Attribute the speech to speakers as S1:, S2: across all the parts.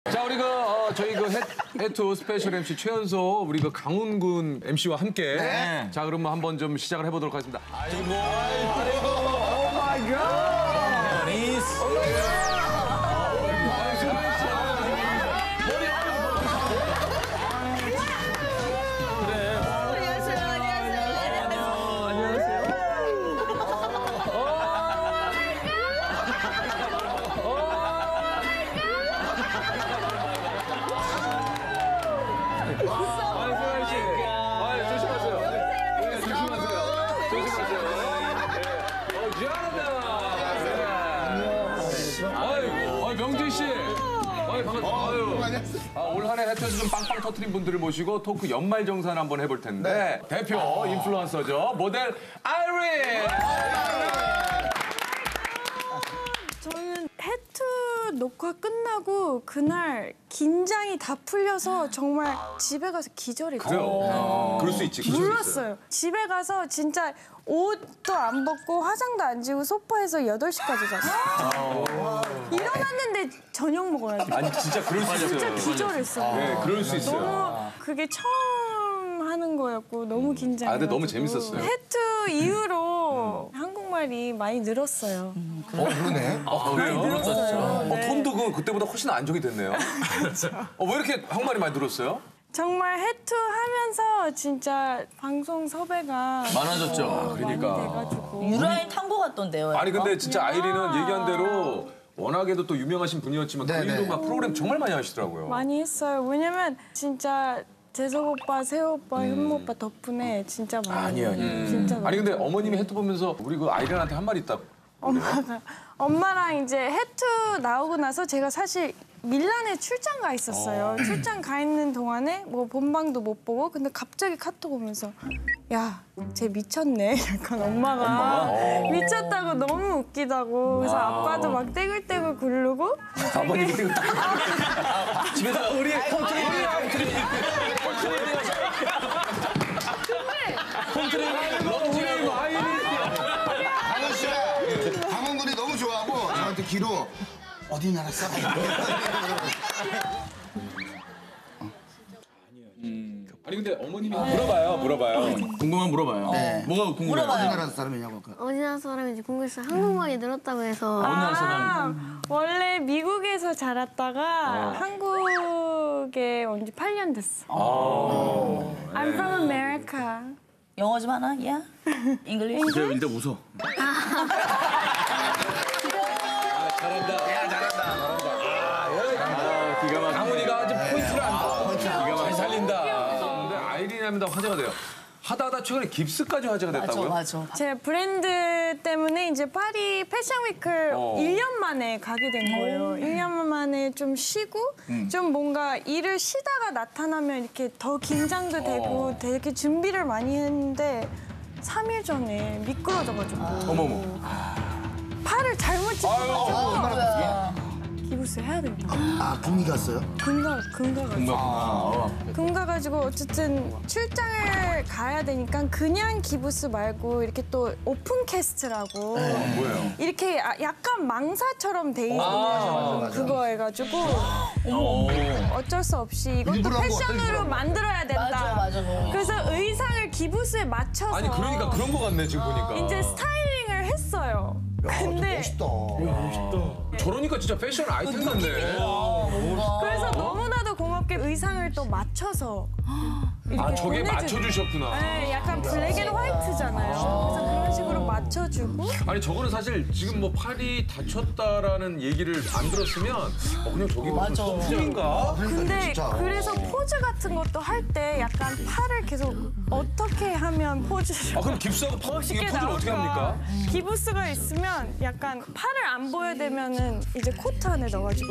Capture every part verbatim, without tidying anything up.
S1: 자, 우리 그 어, 저희 그 해, 해투 스페셜 엠씨 최연소 우리 그 강훈군 엠씨와 함께
S2: 네.
S1: 자, 그러면 한번 좀 시작을 해보도록 하겠습니다. 아이고, 아이고, 오 마이 갓.
S2: 리스.
S1: 아, 올 한 해 해투에서 좀 빵빵 터트린 분들을 모시고 토크 연말 정산 한번 해볼 텐데 네. 대표 인플루언서죠. 모델 아이린.
S3: 저는 해투 녹화 끝나고 그날 긴장이 다 풀려서 정말 집에 가서 기절했어요.
S1: 그래요. 그럴 수 있지.
S3: 몰랐어요. 집에 가서 진짜 옷도 안 벗고 화장도 안 지우고 소파에서 여덟 시까지 잤어요. 일어났는데 저녁 먹어야지.
S1: 아니 진짜 그럴 수 있어요.
S3: 진짜 기절했어요.
S1: 네, 그럴 수 있어요.
S3: 너무 그게 처음 하는 거였고 너무 긴장해가지고.
S1: 아, 근데 너무 재밌었어요.
S3: 해투 이후로 한국말이 많이 늘었어요.
S4: 어, 그러네.
S1: 아, 그래요?
S3: 늘었어요.
S1: 어, 톤도 그, 그때보다 훨씬 안정이 됐네요. 어, 왜 이렇게 한국말이 많이 늘었어요?
S3: 정말 해투 하면서 진짜 방송 섭외가
S2: 많아졌죠.
S3: 어,
S1: 그러니까.
S3: 많이 돼가지고.
S5: 유라인 탄 거 같던데요.
S1: 아니 근데 진짜
S3: 야.
S1: 아이린은 얘기한 대로 워낙에도 또 유명하신 분이었지만 그
S4: 네네.
S1: 이후로 막 프로그램 정말 많이 하시더라고요.
S3: 많이 했어요. 왜냐면 진짜 재석 오빠, 세호 오빠, 현무 오빠 덕분에 진짜 많이.
S1: 아니 아니.
S3: 진짜 많이.
S1: 아니 근데 어머님이 해투 보면서 우리 그 아이린한테 한 말이 있다고.
S3: 엄마가 엄마랑 이제 해투 나오고 나서 제가 사실 밀란에 출장 가 있었어요. 출장 가 있는 동안에 뭐 본방도 못 보고 근데 갑자기 카톡 오면서 야, 쟤 미쳤네. 약간 엄마가, 엄마가? 미쳤다고 너무 웃기다고. 그래서 아빠도 막 떼굴떼굴 굴르고
S1: 아버님이 떼굴 집에서 우리 홈트레이닝 홈트레이닝 아이린
S4: 강원 씨가 강원군이 너무 좋아하고 저한테 기로 어디 나라 사람?
S1: 아니 근데 어머님이 물어봐요, 물어봐요.
S2: 궁금한 물어봐요.
S4: 네.
S2: 뭐가 궁금해요?
S4: 어디 나라 사람이냐고. 그.
S6: 어디 나라 사람인지 궁금해서 한국말이 늘었다고 해서
S2: 어느 나라 사람?
S3: 아, 원래 미국에서 자랐다가 한국에 온 지 팔 년 됐어. I'm from America.
S5: 영어 좀 하나? 야? 잉글리시?
S2: 이제 일단 웃어.
S1: 강훈이가 아주 포인트를 안 기가 잘 살린다. 근데 아이린이 하면 다 화제가 돼요. 하다 하다 최근에 깁스까지 화제가
S5: 맞아,
S1: 됐다고요?
S5: 맞아.
S3: 제 브랜드 때문에 이제 파리 패션 위크를
S1: 어.
S3: 일 년 만에 가게 된 거예요. 일 년 만에 좀 쉬고 좀 뭔가 일을 쉬다가 나타나면 이렇게 더 긴장도 되고 되게 준비를 많이 했는데 삼 일 전에 미끄러져가지고
S1: 어머머.
S3: 팔을 잘못 짚어가지고 기부스 해야 된다.
S4: 아, 금이 갔어요?
S3: 금가 금가가지고
S2: 아,
S3: 금가가지고 어쨌든 출장을 가야 되니까 그냥 기부스 말고 이렇게 또 오픈 캐스트라고
S1: 뭐예요?
S3: 이렇게 아- 약간 망사처럼 돼 있는
S4: 맞아.
S3: 그거 해가지고 어쩔 수 없이 이것도
S4: 일부러 한 거,
S3: 패션으로
S4: 일부러.
S3: 만들어야 된다.
S5: 맞아, 맞아.
S3: 그래서 의상을 기부스에 맞춰서
S1: 아니 그러니까 그런 거 같네 지금 보니까.
S3: 이제 스타일링을 했어요. 근데
S4: 멋있다.
S1: 저러니까 진짜 패션 아이템 같네.
S3: 그래서 너무나도 고맙게 의상을 또 맞춰서 이렇게
S1: 아 저게
S3: 보내주-
S1: 맞춰주셨구나.
S3: 네, 약간 블랙 앤 화이트잖아요. 그래서 그런 식으로 맞춰주고
S1: 아니 저거는 사실 지금 뭐 팔이 다쳤다라는 얘기를 안 들었으면 어, 그냥 저게 무슨 썸띵인가?
S3: 근데
S4: 진짜.
S3: 그래서 포즈 같은 것도 할 때 약간 팔을 계속 어떻게 하면 포즈를
S1: 아 그럼 깁스하고 파, 이게
S3: 멋있게
S1: 포즈를 어떻게
S3: 나올까?
S1: 합니까?
S3: 기부스가 있으면 약간 팔을 안 보여대면은 이제 코트 안에 넣어가지고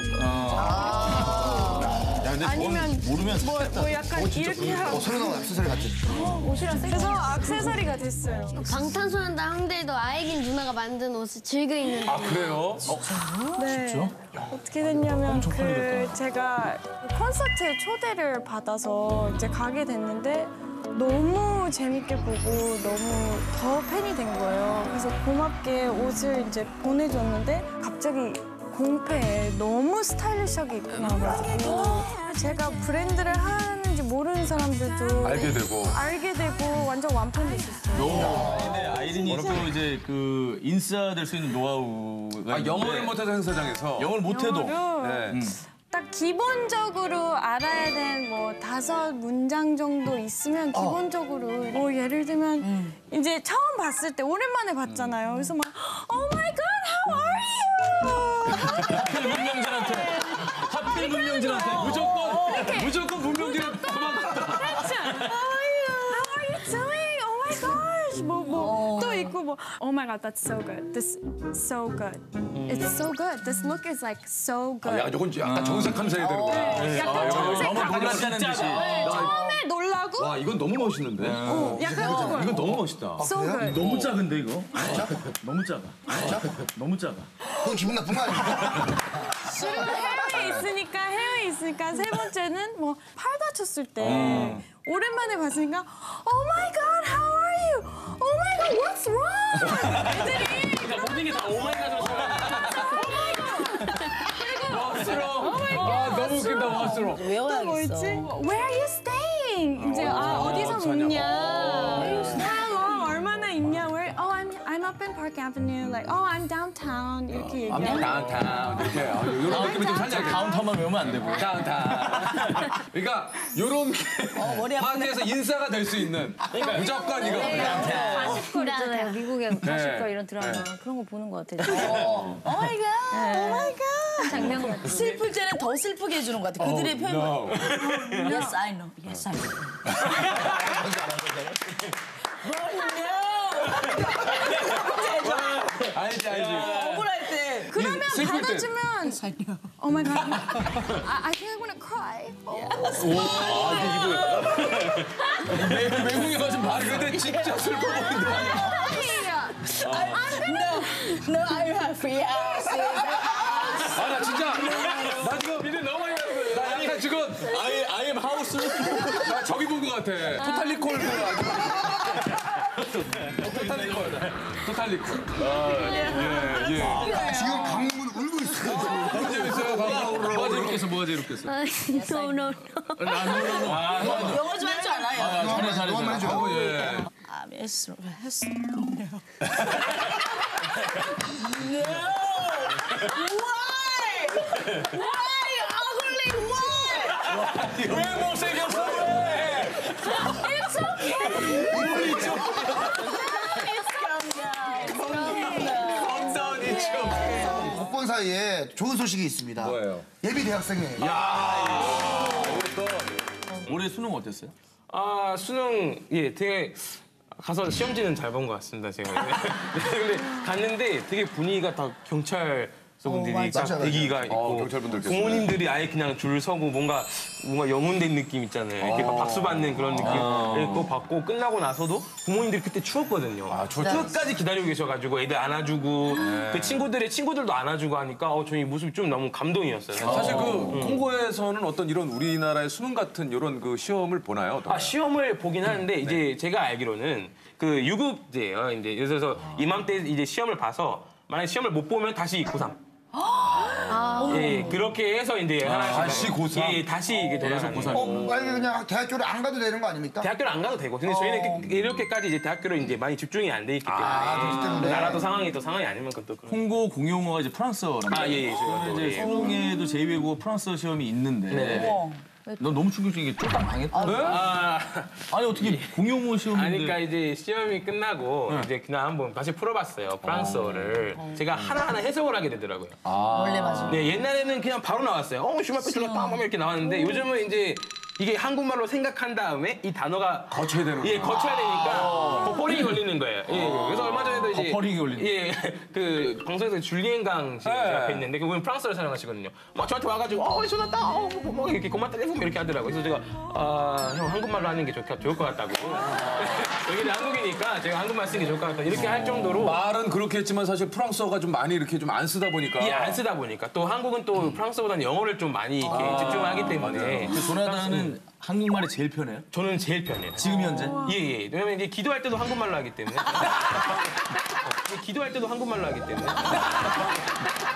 S2: 야, 근데
S3: 아니면
S2: 그건 모르면
S3: 뭐, 뭐 약간 이렇게 하고
S4: 어, 새로 나온 액세서리 같은.
S3: 그래서 액세서리가 됐어요.
S6: 방탄소년단 형들도 아이린 누나가 만든 옷을 즐겨 입는
S1: 아 그래요? 어,
S3: 네. 어떻게 됐냐면 그 제가 콘서트에 초대를 받아서 이제 가게 됐는데 너무 재밌게 보고 너무 더 팬이 된 거예요. 그래서 고맙게 옷을 이제 보내줬는데 갑자기 공패에 너무 스타일리시하게 입고 나와가지고 제가 브랜드를 하는지 모르는 사람들도
S1: 알게 되고.
S3: 알게 되고 완전 완판됐었어요.
S2: 근데 아이린이 또 이제 그 인싸 될 수 있는 노하우가
S1: 아, 영어를
S2: 있는데
S1: 못해서 행사장에서.
S2: 영어를 못해도
S3: 영어를
S1: 네.
S3: 딱 기본적으로 알아야 되는 뭐 다섯 문장 정도 있으면 기본적으로 뭐 예를 들면 이제 처음 봤을 때 오랜만에 봤잖아요. 그래서 막 Oh my God, how are you?
S2: 하필 문명진한테 하필 문명진한테 무조건 무조건 문명진한테 도망갔다.
S3: 그렇죠. How are you? How are you doing? Oh my gosh. 뭐 뭐 또 있고 뭐 Oh my God, that's so good. This so good. It's so good. This look is like so
S1: 아,
S3: good.
S1: 야, 이건 약간 정색하면서 해야 되는구나.
S3: 약간 정색
S2: 너무 놀랐다는 듯이.
S3: 처음에 놀라고
S1: 와, 이건 너무 멋있는데?
S3: 약간 그거
S1: 이건 너무 멋있다.
S3: so good.
S2: 너무 작은데 이거? 너무 작아. 너무 작아.
S4: 그건 기분 나쁜 거 아닙니까?
S3: 그리고 해외에 있으니까 해외에 있으니까 세 번째는 뭐 팔 다쳤을 때 오랜만에 봤으니까 Oh my God, how are you? Oh my God, what's wrong? 애들이
S2: 모든 게 다 오마이갓으로
S1: 멋스러워. 아, 너무 웃긴다, 멋스러워.
S3: 또
S5: 외워야겠어.
S3: 뭐 있지? Where are you staying? 이제 아 어디서
S1: 어디서
S3: 묵냐? How long? 얼마나 있냐? Where? Oh, I'm I'm up in Park Avenue. Like, oh, I'm downtown. 이렇게 얘기하고.
S1: 다운타운. 이렇게. 아, 이런 느낌이 좀 살짝.
S2: 다운타운만 외우면 안 되고.
S1: 다운타운. 그러니까, 요런 게
S5: 머리 아프네.
S1: 파티에서 인싸가 될 수 있는. 무조건 이거.
S7: 가십걸 있잖아요. 미국에 가십걸 이런 드라마 그런 거 보는 것 같아요.
S5: 오 마이 갓. 오 마이 갓.
S7: 장면 같은 거.
S5: 슬플 때는 더 슬프게 해주는 것 같아. 그들의 표현.
S1: No.
S5: Yes, I know. Yes, I know.
S1: 알지, 알지.
S5: 억울할 때.
S3: 그러면
S1: 슬플 때.
S3: 받아주면 Oh my God. I, I think I'm gonna cry.
S1: 외국에 가서 말 근데 진짜 슬퍼 보인다.
S5: No, no, I have yes.
S1: 아, 나 진짜. 나 지금 미래 너무 많이 가는 나 약간 지금.
S2: 아이 아이엠 하우스.
S1: 나 저기 본 것 같아. 토탈리콜 그 아주. 토탈리콜. 토탈리콜. 예, 예.
S4: 지금 강문 울고 있어요.
S1: 너무 재밌어요, 방송으로.
S2: 뭐가 제일 웃겼어? 뭐가 제일 웃겼어?
S6: no, no, no.
S5: 영어 좀 할 줄 알아요.
S2: 잘해 잘해.
S4: 너무 많이
S2: 잘해.
S4: 줘.
S1: 예.
S5: 아, yes, yes, no. No. Why? Why? Ugly, why?
S2: 왜 못생겼어? 왜?
S3: It's okay.
S2: 엉덩이 좀.
S4: 못 본 사이에 좋은 소식이 있습니다.
S1: 뭐예요?
S4: 예비 대학생이에요.
S2: 올해 수능 어땠어요?
S8: 아 수능 예 되게 가서 시험지는 잘 본 것 같습니다 제가. 네, 근데 갔는데 되게 분위기가 다 경찰 분들이
S5: 어,
S8: 딱
S4: 맞아, 맞아.
S8: 대기가 있고
S1: 어, 경찰분들께서.
S8: 부모님들이 아예 그냥 줄 서고 뭔가 뭔가 영혼된 느낌 있잖아요. 이렇게 막 박수 받는 그런 느낌. 예, 그거 받고 끝나고 나서도 부모님들이 그때 추웠거든요.
S1: 아, 추웠죠.
S8: 끝까지 기다리고 계셔가지고 애들 안아주고 그 친구들의 친구들도 안아주고 하니까 어 저희 모습이 좀 너무 감동이었어요.
S1: 사실 그 콩고에서는 어떤 이런 우리나라의 수능 같은 이런 그 시험을 보나요? 어떤가요?
S8: 아 시험을 보긴 하는데 이제 제가 알기로는 그 유급제예요. 이제 예를 들어서 이맘때 이제 시험을 봐서 만약 시험을 못 보면 다시 고삼. 예, 그렇게 해서 이제 하나씩
S1: 다시 고삼?
S8: 예, 다시 이게 돌아서 고삼.
S4: 어, 만약에 그냥 대학교를 안 가도 되는 거 아닙니까?
S8: 대학교를 안 가도 되고 근데 저희는 그- 이렇게까지 이제 대학교를 이제 많이 집중이 안 돼 있기 때문에,
S4: 그렇기 때문에.
S8: 나라도 상황이 또 상황이 아니면 그것도 그런.
S2: 홍보 공용어가 이제 프랑스어란
S8: 아,
S2: 말이에요.
S8: 예, 예, 저희가 또,
S2: 이제
S8: 예.
S2: 수능에도 제이 외국어 프랑스어 시험이 있는데
S8: 네.
S2: 너 너무 충격적인 게 쫄딱 당했다.
S8: 아,
S2: 아니 어떻게 공용어 시험인데?
S8: 아니, 그러니까 이제 시험이 끝나고 이제 그냥 한번 다시 풀어봤어요 프랑스어를. 제가 하나하나 해석을 하게 되더라고요.
S5: 원래 맞아.
S8: 네, 옛날에는 그냥 바로 나왔어요. 어, 슈마페슐라 빵 이렇게 나왔는데 요즘은 이제 이게 한국말로 생각한 다음에 이 단어가
S1: 거쳐야 되는
S8: 예, 거쳐야 되니까 버퍼링이 걸리는 거예요. 예, 그래서 얼마 전에도 이제
S2: 버퍼링이 걸리는
S8: 예, 그 방송에서 줄리엔강 씨 앞에 있는데 그분은 프랑스어를 사용하시거든요. 막 저한테 와가지고 어, 쇼났다, 어, 뭐, 뭐 이렇게 고맙다, 이렇게 하더라고요. 그래서 제가 아, 형 한국말로 하는 게 좋, 좋을 것 같다고. 여기는 한국이니까 제가 한국말 쓰는 게 좋을 것 같다. 이렇게 할 정도로.
S1: 말은 그렇게 했지만 사실 프랑스어가 좀 많이 이렇게 좀 안 쓰다 보니까.
S8: 예, 안 쓰다 보니까 또 한국은 또 프랑스보다는 영어를 좀 많이 이렇게 집중하기 때문에
S2: 근데 조나단은 한국말이 제일 편해요?
S8: 저는 제일 편해요.
S2: 지금 현재?
S8: 예, 예. 왜냐면 이제 기도할 때도 한국말로 하기 때문에. 기도할 때도 한국말로 하기 때문에.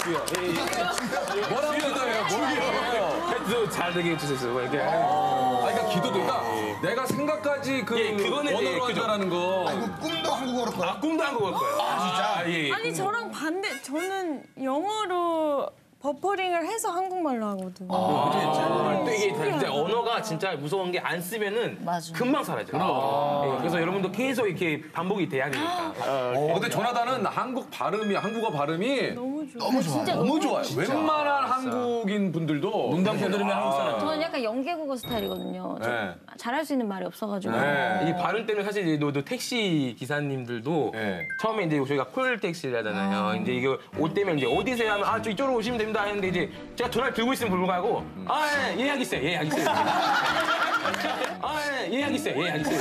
S1: 뭐라고 기도해요? 뭐라고
S8: 해도 잘 되게 해주셨어요. 뭐 이렇게.
S1: 아, 그러니까 기도도 그러니까 내가 생각까지 그
S8: 예, 그거는 예,
S1: 언어로
S8: 그죠.
S1: 한다라는 거.
S4: 아이고, 꿈도 한국어로 거야.
S8: 아, 꿈도 한국어 거예요. 아, 진짜? 예, 예.
S3: 아니 저랑 반대. 저는 영어로 버퍼링을 해서 한국말로 하거든요.
S8: 또 이게 진짜 언어가 진짜 무서운 게 안 쓰면은
S5: 맞아.
S8: 금방 사라져요. 예, 그래서 여러분도 계속 이렇게 반복이 돼야 되니까.
S1: 어, 근데 조나단은 한국 발음이 한국어 발음이
S3: 너무 좋아.
S4: 너무 좋아.
S1: 너무 좋아요. 웬만한 한국인 분들도
S2: 농담 들으면 한국 사람.
S7: 저는 약간 영계국어 스타일이거든요. 저
S1: 네.
S7: 잘할 수 있는 말이 없어가지고.
S1: 네.
S8: 이 발음 때문에 사실 이제 너, 너 택시 기사님들도
S1: 네.
S8: 처음에 이제 저희가 콜 택시를 하잖아요. 이제 이거 올 때면 이제 어디세요 하면 아, 저 이쪽으로 오시면 됩니다 했는데 이제 제가 전화를 들고 있으면 불구하고 아, 예, 예약 있어요. 예약 있어요. 아, 예, 예약 있어요. 예약 있어요.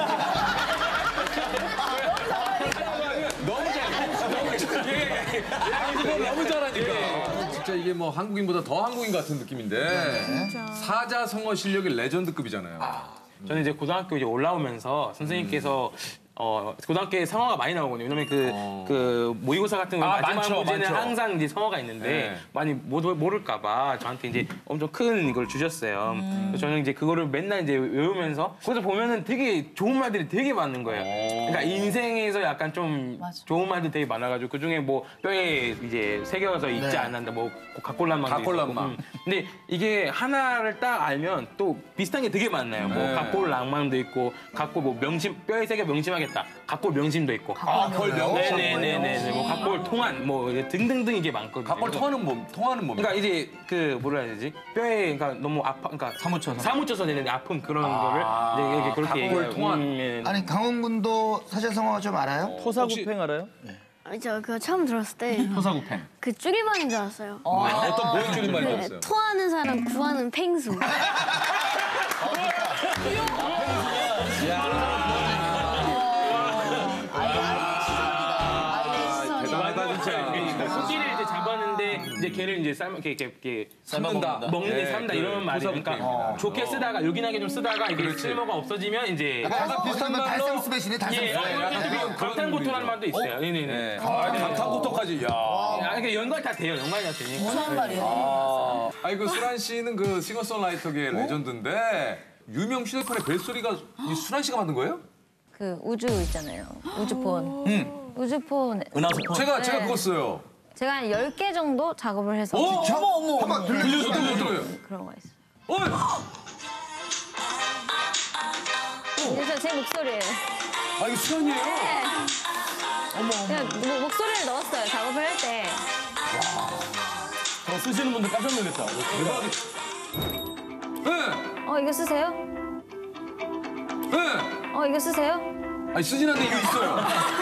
S8: 너무 잘 너무 잘 예, 예.
S1: 너무 잘하니까. 진짜 이게 뭐 한국인보다 더 한국인 같은 느낌인데 사자성어 실력이 레전드급이잖아요.
S8: 저는 이제 고등학교 이제 올라오면서 선생님께서 어 고등학교에 성어가 많이 나오거든요. 왜냐면 그, 그 모의고사 같은 거
S1: 아,
S8: 마지막
S1: 많죠,
S8: 문제는
S1: 많죠.
S8: 항상 이제 성어가 있는데
S1: 네.
S8: 많이 못 모를까봐 저한테 이제 엄청 큰 이걸 주셨어요. 그래서 저는 이제 그거를 맨날 이제 외우면서 거기서 보면은 되게 좋은 말들이 되게 많은 거예요. 그러니까 인생에서 약간 좀 좋은 말들 되게 많아가지고 그 중에 뭐 뼈에 이제 새겨서 잊지
S4: 네.
S8: 않는다, 뭐 각골란망도
S1: 각골란망.
S8: 있었고. 음. 근데 이게 하나를 딱 알면 또 비슷한 게 되게 많나요. 뭐
S1: 네.
S8: 각골랑망도 있고 각골 뭐 명심 뼈에 새겨 명심하겠다. 각골 명심도 있고.
S1: 아, 걸 명심.
S8: 네네네네. 뭐 각골 통한 뭐 등등등 이게 많거든요.
S1: 각골 통하는 몸, 통하는 몸.
S8: 그러니까 이제 그 뭐라 해야 되지? 뼈에 그러니까 너무 아파, 그러니까
S2: 사무쳐서.
S8: 사무쳐서 되는 아픔 그런 거를 이제 이렇게 그렇게
S1: 각골
S8: 얘기해요.
S1: 통한.
S8: 음, 예.
S4: 아니, 강원군도 사자성어 좀 알아요?
S2: 토사구팽 알아요?
S6: 아니, 저 그거 처음 들었을 때 그
S2: 토사구팽.
S6: 줄임말인 줄 알았어요.
S1: 어떤 뭐의 줄임말이었어요?
S6: 토하는 사람 구하는 팽수.
S1: 대단하다 진짜.
S8: 그러니까 토끼를 이제 잡았는데 이제 걔를 이제 삶아 이렇게 이렇게, 이렇게
S1: 삶는다.
S8: 먹는데
S1: 네,
S8: 삶다
S1: 그
S8: 이런 말이 그러니까
S1: 토사구팽입니다.
S8: 좋게 쓰다가 요긴하게 좀 쓰다가 이게
S1: 그렇지.
S8: 쓸모가 없어지면 이제
S4: 약간 비슷한 말 달성 스페셜이 달성
S8: 예,
S4: 스페셜.
S8: 약간 감탄고토라는 말도 있어요. 네네네.
S1: 네. 아, 감탄고토까지. 야.
S8: 아, 그러니까 연관이 다 돼요. 연관이 다 되니까.
S5: 무서운 말이에요.
S1: 아, 아니 그 수란 씨는 그 싱어송라이터계의 레전드인데 유명 휴대폰의 벨소리가 이 수란 씨가 만든 거예요?
S7: 그 우주 있잖아요. 우주폰. 우주폰.
S2: 은하수폰.
S1: 제가 제가 그거 써요.
S7: 제가 한 열 개 정도 작업을 해서
S4: 어머, 어머, 한번 들려줘.
S1: 어떤 거 어떤 거요?
S7: 그런 거 있어요.
S1: 어이!
S7: 그래서 제 목소리예요.
S1: 아 이거 수란이에요?
S7: 그냥 뭐, 목소리를 넣었어요. 작업을 할 때.
S2: 어, 쓰시는 분들 깜짝 놀랐다.
S1: 네,
S7: 어 이거 쓰세요?
S1: 네.
S7: 어 이거 쓰세요?
S1: 아니 쓰진 않는데 이거 있어요.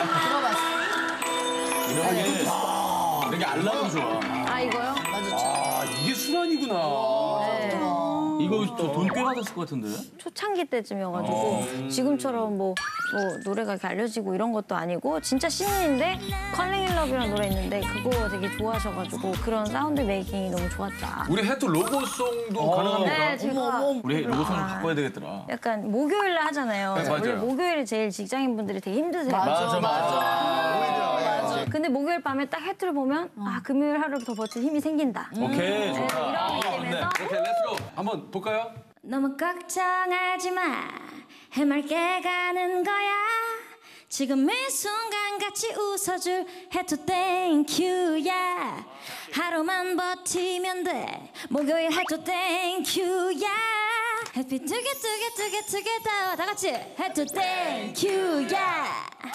S2: 이게 알람이 좋아.
S7: 아 이거요?
S1: 아 이게 수란이구나.
S7: 네.
S2: 이거 돈 꽤 받았을 것 같은데?
S7: 초창기 때쯤이어가지고 지금처럼 뭐, 뭐 노래가 이렇게 알려지고 이런 것도 아니고 진짜 신인인데 Calling in Love이라는 노래 있는데 그거 되게 좋아하셔가지고 그런 사운드 메이킹이 너무 좋았다.
S1: 우리 해투 로고송도 가능합니까?
S7: 네, 제가
S2: 우리 로고송을 바꿔야 되겠더라.
S7: 약간 목요일에 하잖아요.
S1: 네,
S7: 원래
S1: 맞아요.
S7: 목요일이 제일 직장인분들이 되게 힘드세요.
S2: 맞아, 맞아.
S7: 근데 목요일 밤에 딱 해투를 보면 아 금요일 하루 더 버틸 힘이 생긴다.
S2: 오케이,
S7: 네,
S2: 좋다.
S7: 이런 느낌에서
S1: 오케이 렛츠고 한번 볼까요?
S7: 너무 걱정하지 마 해맑게 가는 거야 지금 이 순간 같이 웃어줄 해도 땡큐야 하루만 버티면 돼 목요일 해도 땡큐야 햇빛 뜨게 뜨게 뜨게 뜨게 다 다 같이 해도 땡큐야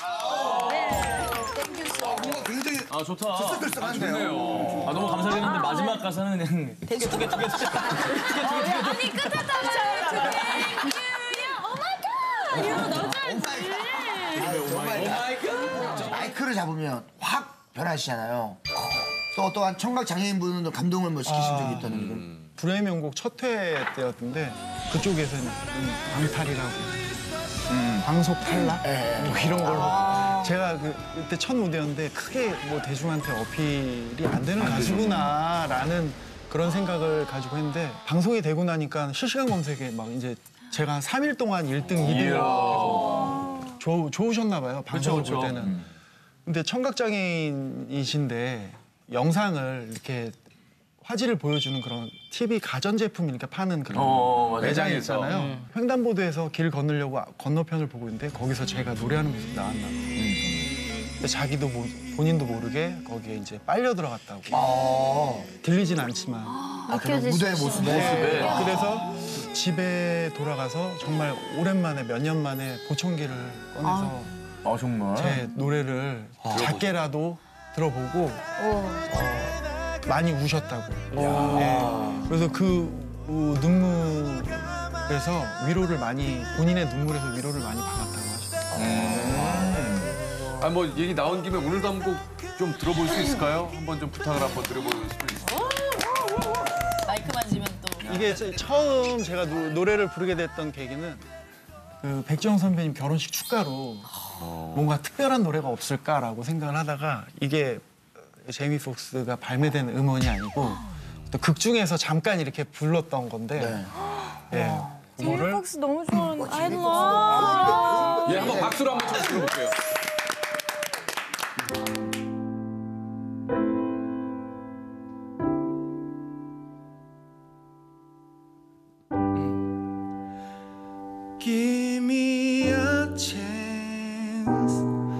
S4: 뭔가 굉장히
S2: 아, 좋다.
S4: 들썩들썩한데요.
S2: 아, 너무 감사드리는데 마지막 가사는 그냥 되게 두개 두개 두개
S7: 아니 끝났다고요 땡큐야 오마이갓 이러고 넣어줘야지
S4: 마이크를 잡으면 확 변하시잖아요. 또 어떠한 청각 장애인분은 감동을 뭐 시키신 적이 있다는 걸.
S9: 불의 명곡 첫 회 때였는데 그쪽에서는 음, 방탈이라고 음, 방속 탈락 뭐 이런 걸로 제가 그, 그때 첫 무대였는데 크게 뭐 대중한테 어필이 안 되는 가수구나라는 그런 생각을 가지고 했는데 방송이 되고 나니까 실시간 검색에 막 이제 제가 삼 일 동안 일 등, 이 등을 계속 좋, 좋으셨나 봐요 방송을
S2: 그쵸,
S9: 볼
S2: 그쵸.
S9: 때는 근데 청각장애인이신데 영상을 이렇게 화질을 보여주는 그런 티비 가전제품 이렇게 파는 그런
S1: 어, 맞아.
S9: 매장이
S1: 매장에서.
S9: 있잖아요.
S1: 음.
S9: 횡단보도에서 길 건너려고 건너편을 보고 있는데 거기서 제가 노래하는 모습이 나왔나. 근데 자기도 모, 본인도 모르게 거기에 이제 빨려 들어갔다고.
S4: 아,
S9: 들리진 않지만.
S4: 아 그런 무대의 모습에.
S9: 네. 그래서 집에 돌아가서 정말 오랜만에 몇 년 만에 보청기를 꺼내서
S1: 아, 정말?
S9: 제 노래를 작게라도 들어보고 어, 많이 우셨다고. 예. 그래서 그 어, 눈물에서 위로를 많이 본인의 눈물에서 위로를 많이 받았다고 하시더라고요.
S1: 아, 뭐 얘기 나온 김에 오늘도 한 곡 좀 들어볼 수 있을까요? 한번 좀 부탁을 한번 드려볼 수 있을까요?
S5: 마이크 만지면 또.
S9: 이게 저- 처음 제가 노, 노래를 부르게 됐던 계기는 그 백지영 선배님 결혼식 축가로 뭔가 특별한 노래가 없을까라고 생각을 하다가 이게 제이미 폭스가 발매된 음원이 아니고 또 극 중에서 잠깐 이렇게 불렀던 건데 예,
S3: 제이미
S9: 그거를
S3: 폭스 너무 좋아하는 I love.
S1: 예, 한번 박수로 한번 좀 들어볼게요.
S9: Give me a chance.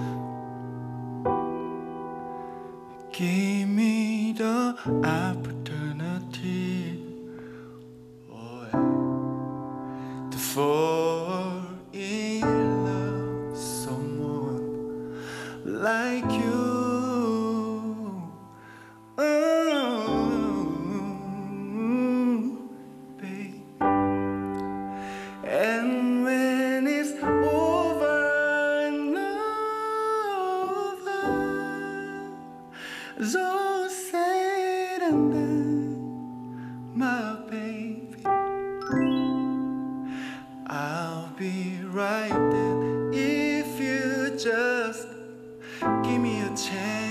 S9: Give me the opportunity oh, yeah, to fall in love with someone like you. Oh, babe. And when it's over and over, it's all said and done, my baby, I'll be right there if you just give me a chance.